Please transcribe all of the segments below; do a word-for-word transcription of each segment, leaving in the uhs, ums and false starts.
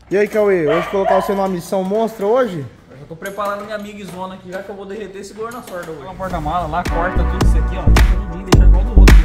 E aí, Cauê, hoje colocar você numa missão monstra hoje? Eu já tô preparando minha amiga zona aqui, já que eu vou derreter esse gordo na sorda hoje. Uma porta-mala lá, corta tudo isso aqui, ó. Tudinho, deixa igual do outro.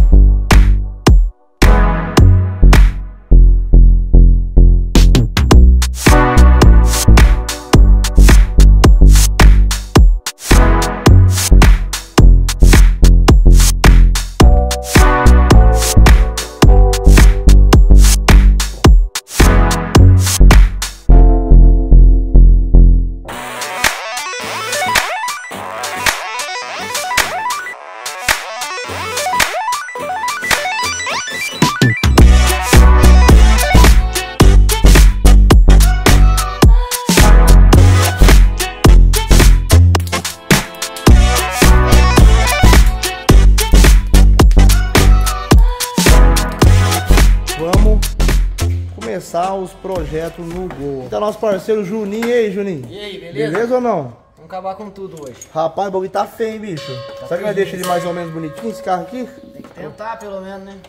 Começar os projetos no Gol. Tá nosso parceiro Juninho. E aí, Juninho? E aí, beleza? Beleza ou não? Vamos acabar com tudo hoje. Rapaz, o bagulho tá feio, hein, bicho? Tá Será que nós deixa ele mais ou menos bonitinho, esse carro aqui? Tem que tentar, pelo menos, né?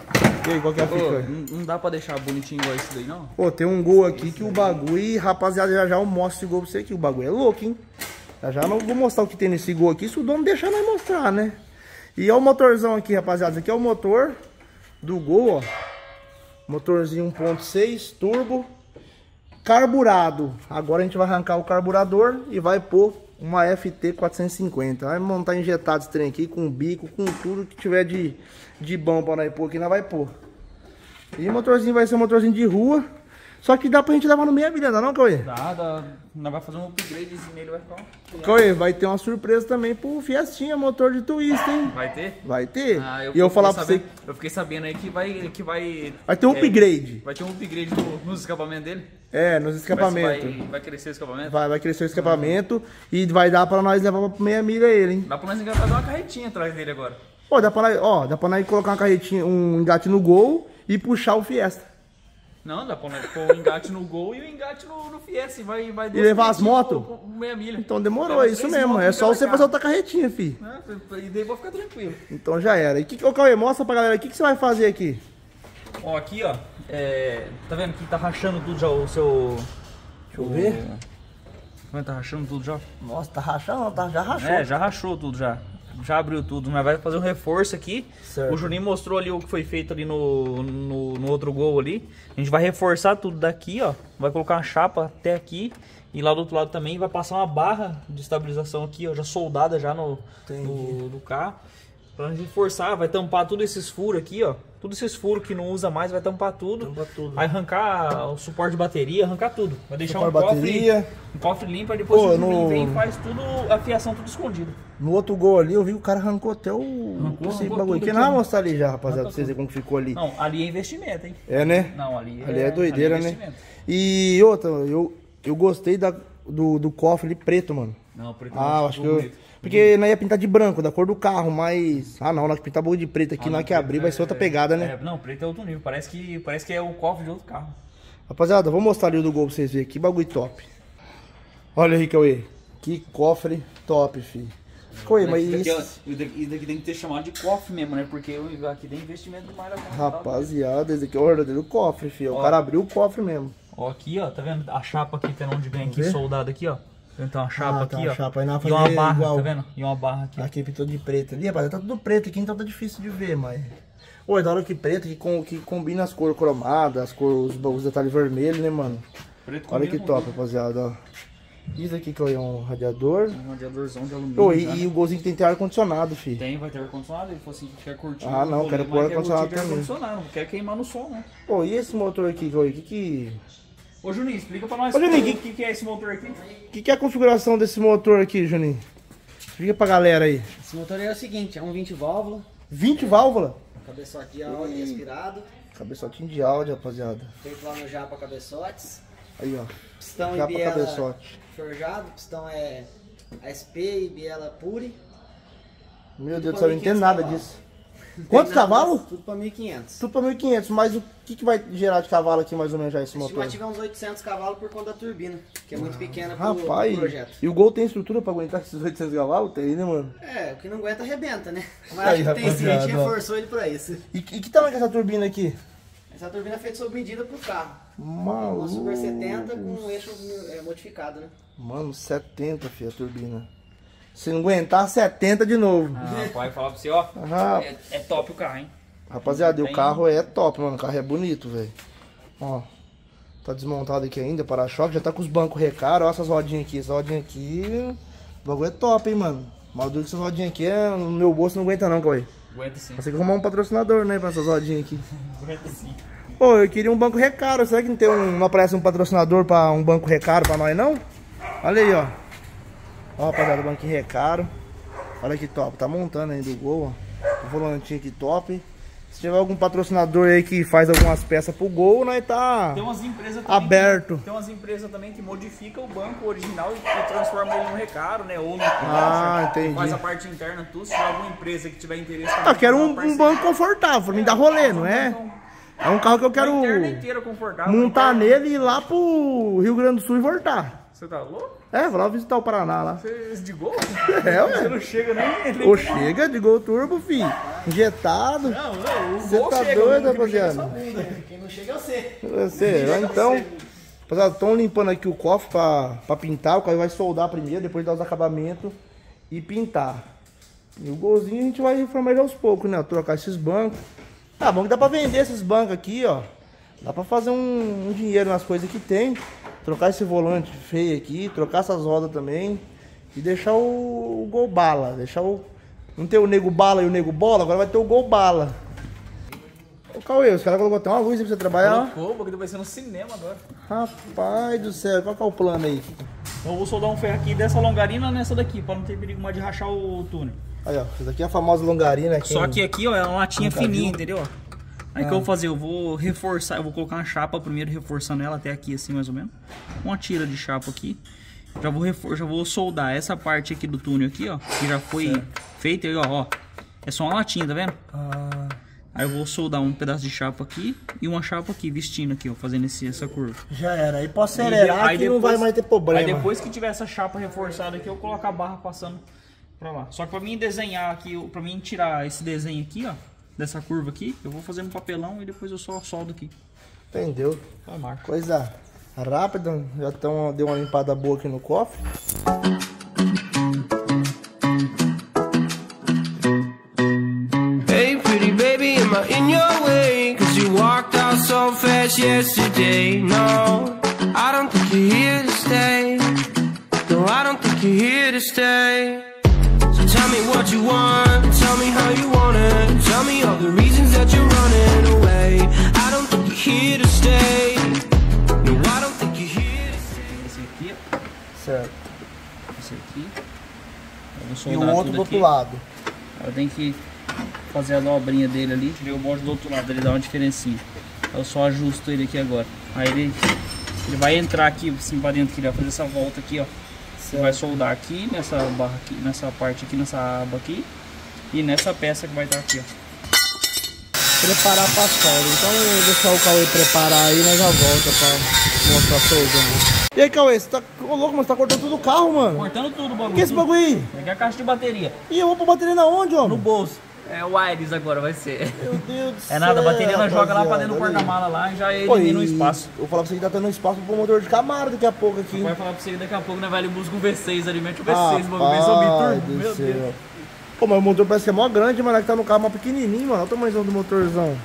E aí, qual que é a Pô, fita? não, não dá pra deixar bonitinho igual esse daí, não? Pô, tem um Gol aqui que o bagulho... E, rapaziada, já já eu mostro esse Gol pra você aqui. O bagulho é louco, hein? Já já não vou mostrar o que tem nesse Gol aqui, se o dono deixar nós mostrar, né? E é o motorzão aqui, rapaziada. Esse aqui é o motor do Gol, ó. Motorzinho um ponto seis, turbo. Carburado. Agora a gente vai arrancar o carburador e vai pôr uma F T quatrocentos e cinquenta. Vai montar injetado esse trem aqui com bico, com tudo que tiver de, de bom pra nós pôr aqui, nós vai pôr. E o motorzinho vai ser um motorzinho de rua. Só que dá pra gente levar no meia milha, não, Cauê? Dá, dá. Nós vai fazer um upgrade nele, vai ficar. Cauê, vai ter uma surpresa também pro Fiestinha, motor de twist, hein? Vai ter? Vai ter. Ah, eu e eu fiquei falar pra sabendo, você. Eu fiquei sabendo aí que vai. Que vai, Vai ter um é, upgrade. Vai ter um upgrade no, nos escapamentos dele. É, nos escapamentos. Vai, vai crescer o escapamento? Vai, vai crescer o escapamento e vai dar pra nós levar pra meia milha ele, hein? Dá pra nós engatar uma carretinha atrás dele agora. Ó, dá pra nós, ó, dá pra nós colocar uma carretinha, um engate no Gol e puxar o Fiesta. Não, dá pra nós pôr o engate no Gol e o engate no, no Fiesta. E vai, vai E levar as motos? Meia milha. Então demorou, Leva é isso três mesmo. motos É em só cada você carro. fazer outra carretinha, fi. É, e daí eu vou ficar tranquilo. Então já era. E que, ô, Cauê, mostra pra galera o que, que você vai fazer aqui. Ó, aqui, ó. É, tá vendo que tá rachando tudo já o seu... Deixa eu ver. Tá vendo? Tá rachando tudo já? Nossa, tá rachando, tá, já rachou. É, já rachou tudo já. Já abriu tudo, mas vai fazer um reforço aqui. Certo. O Juninho mostrou ali o que foi feito ali no, no, no outro Gol ali. A gente vai reforçar tudo daqui, ó. Vai colocar uma chapa até aqui. E lá do outro lado também vai passar uma barra de estabilização aqui, ó. Já soldada já no, no, no carro. Pra gente reforçar, vai tampar todos esses furos aqui, ó. Todos esses furos que não usa mais, vai tampar tudo. Tampa tudo. Vai arrancar o suporte de bateria, arrancar tudo. Vai deixar um Suporte de cofre, bateria. um cofre limpo, aí depois Pô, o Juninho no- vem e faz tudo, a fiação tudo escondido. No outro Gol ali, eu vi que o cara arrancou até o... Arrancou, esse arrancou bagulho tudo aqui. aqui, Não, vai ó. mostrar ali já, rapaziada, Arrancou pra vocês verem como que ficou ali. Não, ali é investimento, hein? É, né? Não, ali é, Ali é doideira, ali é né? investimento. E outra, eu, eu gostei da, do, do cofre ali preto, mano. Não, preto Ah, não, acho que ficou eu... bonito. Porque não ia pintar de branco, da cor do carro, mas... Ah, não, na hora que pintar bagulho de preto aqui, Ah, na hora não, que abrir, preto vai ser outra é- pegada, né? é, não, preto é outro nível. Parece que, parece que é o cofre de outro carro. Rapaziada, vou mostrar ali o do Gol pra vocês verem. Que bagulho top. Olha aí, Cauê. Que cofre top, filho. Cauê, mas Isso daqui, ó, isso... isso daqui- isso daqui tem que ter chamado de cofre mesmo, né? Porque eu- aqui tem investimento demais da conta. Rapaziada, esse aqui é o verdadeiro cofre, filho. O Ó. cara abriu o cofre mesmo. Ó, aqui, ó, tá vendo? A chapa aqui, tá onde vem Vamos aqui, ver? soldado aqui, ó. Então uma chapa Ah, tá, aqui, uma ó. chapa aí, não vai E uma fazer barra, igual. tá vendo? E uma barra aqui. Aqui pintou de preto ali, rapaziada. Tá tudo preto aqui, então tá difícil de ver, mas... Ô, é da hora que preto, que, com, que combina as cores cromadas, as cores, os, os detalhes vermelhos, né, mano? Preto Olha que combina com top, tudo. rapaziada, ó. Isso aqui que é um radiador. Um radiadorzão de alumínio. Ô, e, já, e né? o golzinho que tem que ter ar-condicionado, filho. Tem, vai ter ar-condicionado. Ele falou assim que quer curtir. Ah, o não, rolê, quero mas pôr quer ar-condicionado curtir de também. ar-condicionado, não quer queimar no sol, né? Pô, e esse motor aqui, Cauê? Que que... Ô, Juninho, explica pra nós Ô, Juninho, o que- que, que é esse motor aqui. Que que é a configuração desse motor aqui, Juninho? Explica pra galera aí. Esse motor é o seguinte, é um vinte válvula, vinte válvula? cabeçote de áudio aspirado, Cabeçotinho de áudio, rapaziada. feito lá no Japa Cabeçotes, Aí, ó. pistão Já e pra biela cabeçote. forjado, pistão é A S P e biela Pure. Meu Tudo Deus do pra céu, eu não mil e quinhentos entendo nada cavalos. disso. Não tem Quantos nada cavalos? disso, Tudo pra mil e quinhentos. Tudo pra mil e quinhentos, mas o que, que vai gerar de cavalo aqui mais ou menos já esse A motor? estimativa é uns oitocentos cavalos por conta da turbina, que é muito pequena pro, Rapaz, pro projeto. e o Gol tem estrutura pra aguentar esses oitocentos cavalos? Tem, né, mano? É, o que não aguenta arrebenta, né? Mas Aí, acho que tem sim, a gente rapaziada, ó. reforçou ele pra isso. E, que- e que tamanho é essa turbina aqui? Essa turbina é feita sob medida pro carro. Maluco. Uma Super setenta com um eixo é, modificado, né? Mano, setenta, filho, a turbina. Se não aguentar, setenta de novo. Ah, vai falar pra você, ó. Ah, É, é top o carro, hein? rapaziada, e Tem- o carro é top, mano. O carro é bonito, velho. Ó. Tá desmontado aqui ainda, para-choque. Já tá com os bancos recaros. Ó essas rodinhas aqui. Essa rodinha aqui. O bagulho é top, hein, mano. Mal duro que essas rodinhas aqui é. No meu bolso não aguenta, não, Cauê. Aguenta sim. Você tem que arrumar um patrocinador, né, pra essas rodinhas aqui. Aguenta sim. Pô, eu queria um banco recaro. Será que não, tem um, não aparece um patrocinador pra um banco recaro pra nós, não? Olha aí, ó. Ó, rapaziada, o banquinho recaro. Olha que top. Tá montando ainda o Gol, ó. O volantinho aqui top. Se tiver algum patrocinador aí que faz algumas peças pro Gol, nós tá Tem umas empresas também aberto. Que, tem umas empresas também que modificam o banco original e, e transformam ele num recaro, né? Ou no Ah, entendi. Faz a parte interna, tudo. Se tiver alguma empresa que tiver interesse... Ah, eu quero um, uma um parceria, banco confortável, pra mim dar rolê, não é? então, É um carro que eu quero a interna inteira confortável. montar a interna- nele e ir lá pro Rio Grande do Sul e voltar. Você tá louco? É, vou lá visitar o Paraná lá. Você de gol? É, ué. Você não chega nem... nem Ô, chega de Gol Turbo, filho. Injetado. Não, não, o Você gol tá chega, doido, o que não chega é rapaziada? só bunda. Quem não chega é você. Você, ó, então, rapaziada, estão limpando aqui o cofre pra, pra pintar. O cara vai soldar primeiro, depois dar os acabamentos e pintar. E o Golzinho a gente vai reformar ele aos poucos, né? Trocar esses bancos. Ah, bom que dá pra vender esses bancos aqui, ó. Dá pra fazer um, um dinheiro nas coisas que tem. Trocar esse volante feio aqui, trocar essas rodas também. E deixar o, o Gol Bala. Deixar o. Não tem o Nego Bala e o Nego Bola, agora vai ter o Gol Bala. Ô Cauê, os caras colocaram até uma luz aí pra você trabalhar. Colocou, o bagulho vai ser no cinema agora. Rapaz do céu, qual que é o plano aí? Então eu vou soldar um ferro aqui dessa longarina nessa daqui, pra não ter perigo mais de rachar o túnel. Aí, ó, essa daqui é a famosa longarina. Quem... Só que aqui, ó, é uma latinha Nunca fininha, viu? entendeu? Aí o que eu vou fazer? Eu vou reforçar, eu vou colocar uma chapa primeiro, reforçando ela até aqui, assim, mais ou menos. Uma tira de chapa aqui. Já vou, refor já vou soldar essa parte aqui do túnel aqui, ó, que já foi feita aí, ó, ó. É só uma latinha, tá vendo? Ah, Aí eu vou soldar um pedaço de chapa aqui e uma chapa aqui, vestindo aqui, ó, fazendo esse, essa curva. já era. Aí posso Aí acelerar de- que aí não vai depois- mais ter problema. Aí depois que tiver essa chapa reforçada aqui, eu coloco a barra passando pra lá. Só que pra mim desenhar aqui, pra mim tirar esse desenho aqui, ó, dessa curva aqui, eu vou fazer um papelão e depois eu só soldo aqui. Entendeu? Tá, marca. Coisa rápida. Já tão, deu uma limpada boa aqui no cofre. Hey, pretty baby, am I in your way? Cause you walked out so fast yesterday. No, I don't think you're here to stay. No, I don't think you're here to stay. So tell me what you want, tell me how you want it. Tell me all the reasons that you're running away. I don't think you're here to stay. No, I don't think you're here to stay. Esse aqui, ó, Certo. esse aqui. Eu vou E soldar o outro tudo do aqui. outro lado. Eu tenho que fazer a dobrinha dele ali, ver o molde do outro lado, ele dá uma diferencinha. Eu só ajusto ele aqui agora. Aí ele, ele vai entrar aqui, assim pra dentro, que ele vai fazer essa volta aqui, ó. Você vai soldar aqui, nessa barra aqui, nessa parte aqui, nessa aba aqui. E nessa peça que vai estar aqui, ó. Preparar pra solda. Então eu vou deixar o Cauê preparar aí, nós já volta pra mostrar soldando. E aí, Cauê, você tá ô, louco, mas você tá cortando tudo o carro, mano? Cortando tudo o bagulho. O que é esse tudo. bagulho aí? Aqui é a caixa de bateria. E eu vou pôr bateria na onde, ó? No bolso. É o Aires agora, vai ser. Meu Deus do céu. É nada, a bateria nós joga lá pra dentro do rapaziada, olha aí. porta-mala lá e já Pô, elimina o e espaço. Eu vou falar pra você que tá tendo espaço pro motor de Camaro daqui a pouco aqui. Vai falar pra você que daqui a pouco nós vai ali buscar um V seis ali, mete o V seis, o bagulho Rapaz vem subir turbo, do meu céu. Deus. Pô, mas o motor parece que é mó grande, mano. Que tá no carro mó pequenininho, mano. Olha o tamanhozão do motorzão.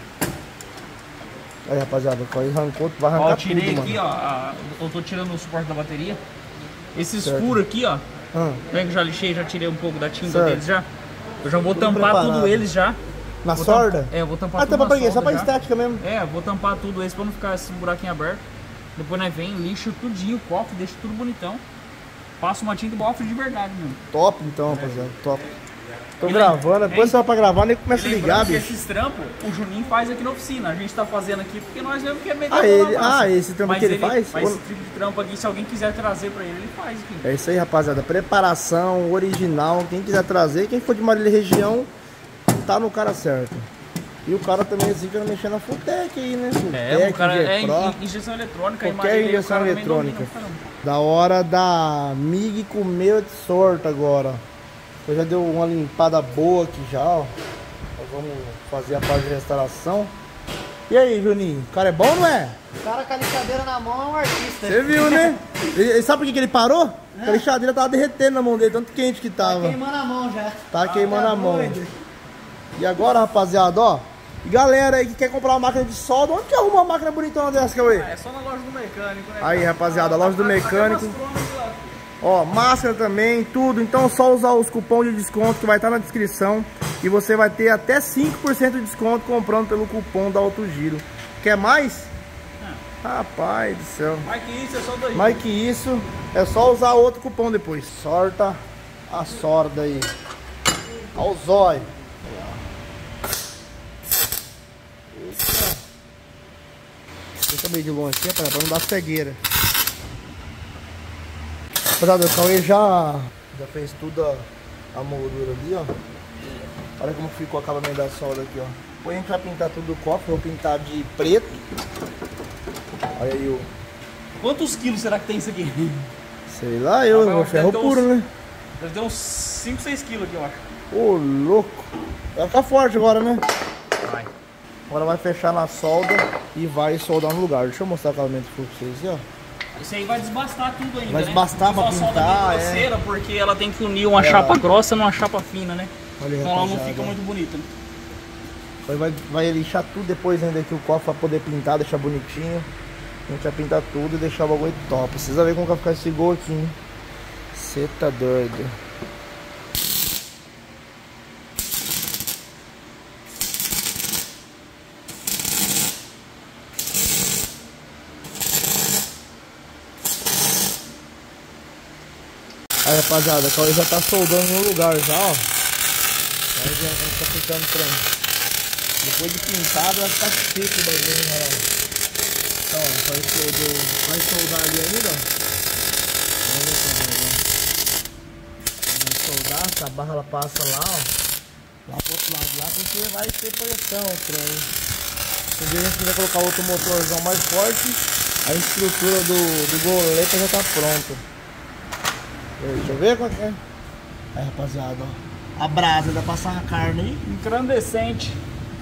Aí, rapaziada, o Cauê arrancou, vai Ó, arrancar eu tirei tudo, aqui, mano. ó, a- eu tô tirando o suporte da bateria. Esses Certo. furos aqui, ó, Ah, vem que eu já lixei, já tirei um pouco da tinta Certo. deles já. Eu já vou Tudo tampar preparado. tudo eles já. na Vou sorda? tampa- É, eu vou tampar Ah, tudo tá pra na quê? Só solda pra já. estética mesmo. É, eu vou tampar tudo esse pra não ficar esse buraquinho aberto. Depois nós vem, lixo tudinho, o cofre, deixa tudo bonitão. Passa uma tinta e cofre de verdade, mesmo. Top então, rapaziada. Top. Tô E gravando, lem- depois você vai pra gravar, nem começa a E ligar, lembrando que bicho. esses trampos, o Juninho faz aqui na oficina. A gente tá fazendo aqui porque nós mesmo que é melhor. Ah, pela ele- massa. ah, esse trampo Mas que ele faz? Mas esse tipo de trampo aqui, se alguém quiser trazer pra ele, ele faz aqui. É isso aí, rapaziada. Preparação original. Quem quiser trazer, quem for de Marília região, tá no cara certo. E o cara também fica mexendo na Futec aí, né? É, Futec, o cara é G-Pro. in- injeção eletrônica. em Qualquer Marília, o injeção cara também eletrônica. domina pra caramba. Da hora da Mig comeu de sorte agora. Eu já deu uma limpada boa aqui já, ó. Nós vamos fazer a parte de restauração. E aí, Juninho? O cara é bom, não é? O cara com a lixadeira na mão é um artista. Você viu, né? Ele, ele sabe por que, que ele parou? Porque a lixadeira tava derretendo na mão dele, tanto quente que tava. Tá queimando a mão já. Tá queimando tá a mão. doido. E agora, rapaziada, ó. E galera aí que quer comprar uma máquina de solda, onde que arruma uma máquina bonitona dessa, Cauê? É só na loja do mecânico, né? Aí, rapaziada, a loja do mecânico. Ó, máscara também, tudo. Então é só usar os cupons de desconto que vai estar na descrição. E você vai ter até cinco por cento de desconto comprando pelo cupom da Autogiro. Quer mais? Rapaz do céu. Mais que isso, é só dois. Mais que isso, é só usar outro cupom depois. Sorta a sorda aí. Ó o zóio. Fica meio de longe aqui, pra não dar cegueira. Rapaziada, o Cauê já, já fez tudo a, a moldura ali, ó. Olha como ficou o acabamento da solda aqui, ó. Depois a gente vai pintar tudo o cofre, vou pintar de preto. Olha aí o... Quantos quilos será que tem isso aqui? Sei lá, eu, Ah, eu ferro deve ter puro, uns- né? Deve ter uns cinco, seis quilos aqui, eu acho. Ô, louco. Vai ficar forte agora, né? Vai. Agora vai fechar na solda e vai soldar no lugar. Deixa eu mostrar o acabamento que foi pra vocês aqui, ó. Isso aí vai desbastar tudo ainda, Vai né? desbastar pra Só solda pintar, bem é. grosseira, porque ela tem que unir uma É. chapa grossa numa chapa fina, né? Olha aí, Então ela não rapaziada, fica ó. muito bonita. Né? Vai, vai, vai lixar tudo depois ainda aqui o cofre pra poder pintar, deixar bonitinho. A gente vai pintar tudo e deixar o bagulho top. Precisa ver como vai ficar esse gol aqui, hein? Cê tá doido. Aí, rapaziada, o Cauê já tá soldando no lugar já, ó. Aí já, a gente tá ficando trem. Depois de pintado vai ficar seco o bagulho, né, galera? Então, ó, vai soldar, vai soldar ali ainda, ó. Vamos ver como vai, ó. Vai soldar, essa barra ela passa lá, ó. Lá pro outro lado lá, porque vai ter pressão o trem. Se a gente quiser colocar outro motorzão mais forte, a estrutura do, do goleta já tá pronta. Deixa eu ver qual que é. Aí, rapaziada, ó. A brasa, dá pra passar a carne aí. Incandescente.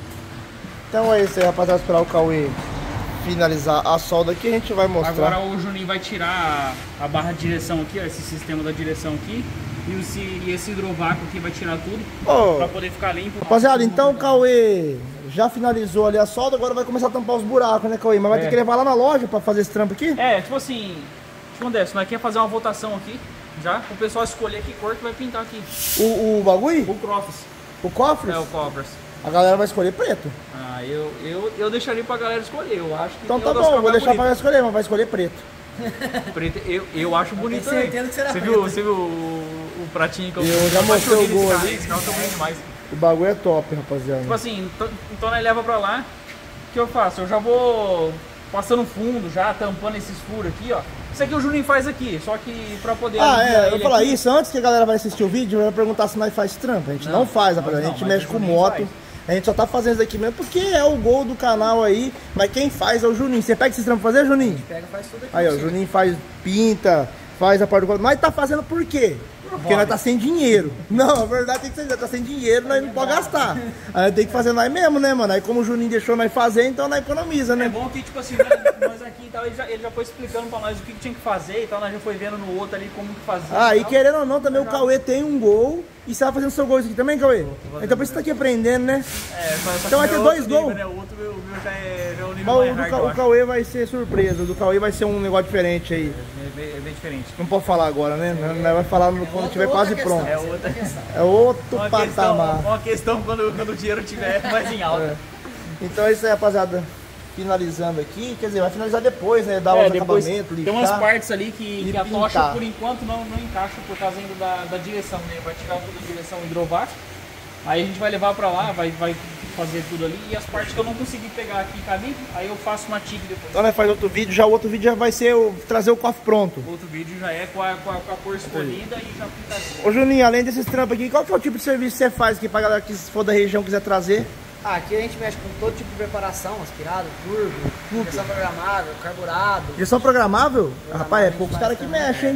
Então é isso aí, rapaziada. Esperar o Cauê finalizar a solda aqui, a gente vai mostrar. Agora o Juninho vai tirar a, a barra de direção aqui, ó, esse sistema da direção aqui. E esse, e esse hidrovácuo aqui vai tirar tudo Ô, pra poder ficar limpo. rapaziada, então o Cauê já finalizou ali a solda, agora vai começar a tampar os buracos, né, Cauê? Mas vai É. ter que levar lá na loja pra fazer esse trampo aqui? É, tipo assim, o que acontece? Nós quer fazer uma votação aqui, já, o pessoal escolher que cor que vai pintar aqui. O, o bagulho? O Crofts. O cofre? É, o Covers. A galera vai escolher preto. Ah, eu, eu, eu deixaria pra galera escolher, eu acho que Então tem tá outras bom, cores vou mais deixar pra bonitas. escolher, mas vai escolher preto. Preto, eu, eu acho bonito tenho também. certeza que será Você preto. viu, você viu o, o pratinho que eu Eu já eu mostrei o acho gol esse ali. carro, Esse carro tá bonito demais. O bagulho é top, rapaziada. Tipo assim, t- então nós leva pra lá. O que eu faço? Eu já vou passando fundo, já tampando esses furos aqui, ó. Isso aqui o Juninho faz aqui, só que pra poder Ah, aliviar é, eu ele vou falar aqui- isso, antes que a galera vai assistir o vídeo, vai perguntar se nós faz trampa. A gente não, Não, faz, nós rapaziada. A não, gente mas mexe o com Juninho moto. faz. A gente só tá fazendo isso aqui mesmo porque é o gol do canal aí. Mas quem faz é o Juninho. Você pega esses trampos pra fazer, Juninho? Pega, faz tudo aqui. Aí, ó, o Juninho faz pinta, faz a parte do... Nós tá fazendo por quê? Porque nós tá sem dinheiro. Não, a verdade tem que ser, nós tá sem dinheiro, nós não pode gastar. Aí tem que fazer nós mesmo, né, mano? Aí como o Juninho deixou nós fazer, então nós economiza, É né? bom que, tipo assim, nós, nós aqui e tal, ele já, ele já foi explicando pra nós o que, que tinha que fazer e tal, nós já foi vendo no outro ali como que fazia. Ah, e tal. querendo ou não, também o Cauê tem um gol. E você vai fazendo seu gol isso aqui também, Cauê? Então por isso você tá aqui aprendendo, né? É, só, só Então vai que ter é dois outro nível, gols? Né? O outro meu, o meu já é, já é o nível Mas o mais do hard, Ca- eu o acho. Cauê vai ser surpresa. O do Cauê vai ser um negócio diferente aí. É bem, é bem diferente. Não pode falar agora, né? Nós vai falar no- quando tiver quase pronto. É outra É outro uma questão, patamar. uma questão quando, quando o dinheiro estiver mais em alta. É. Então é isso aí, rapaziada. Finalizando aqui, quer dizer, vai finalizar depois, né? Dar É, os depois acabamentos, tem umas lixar. partes ali que, e que a pintar. tocha por enquanto não, não encaixa por causa ainda da, da direção, né? Vai tirar toda a direção hidrovácuo. Aí a gente vai levar pra lá, vai, vai fazer tudo ali. E as partes que eu não consegui pegar aqui em caminho, aí eu faço na TIG depois. Então nós faz outro vídeo, já o outro vídeo já vai ser o, trazer o cofre pronto. Outro vídeo já é com a, com a, com a cor escolhida e já pintadinho. Ô Juninho, além desses trampos aqui, qual que é o tipo de serviço que você faz aqui pra galera que se for da região quiser trazer? Ah, aqui a gente mexe com todo tipo de preparação, aspirado, turbo, injeção programável, carburado. Injeção programável? Rapaz, é poucos caras que mexem, hein?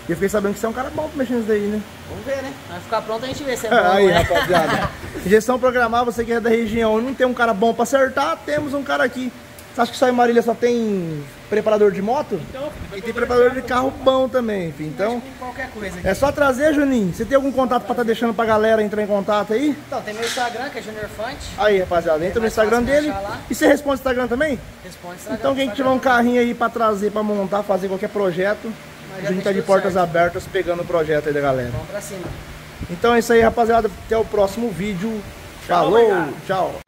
E eu fiquei sabendo que você é um cara bom pra mexer nisso daí, né? Vamos ver, né? Vai ficar pronto a gente vê se é bom. Aí, ou não é. rapaziada. Injeção programada, você que é da região e não tem um cara bom pra acertar, temos um cara aqui. Você acha que só em Marília só tem preparador de moto? Então, E tem preparador de carro bom também, enfim. Então, Com qualquer coisa aqui. é só trazer, Juninho. Você tem algum contato pra tá deixando pra galera entrar em contato aí? Então, tem meu Instagram, que é Junior Fante. Aí, rapaziada, entra no mais Instagram fácil dele. achar lá. E você responde o Instagram também? Responde Instagram. Então quem tiver um carrinho aí pra trazer, pra montar, fazer qualquer projeto, Mas a já gente tá deixa de tudo portas certo. abertas pegando o projeto aí da galera. Vamos pra cima. Então é isso aí, rapaziada. Até o próximo vídeo. Falou, obrigado. tchau.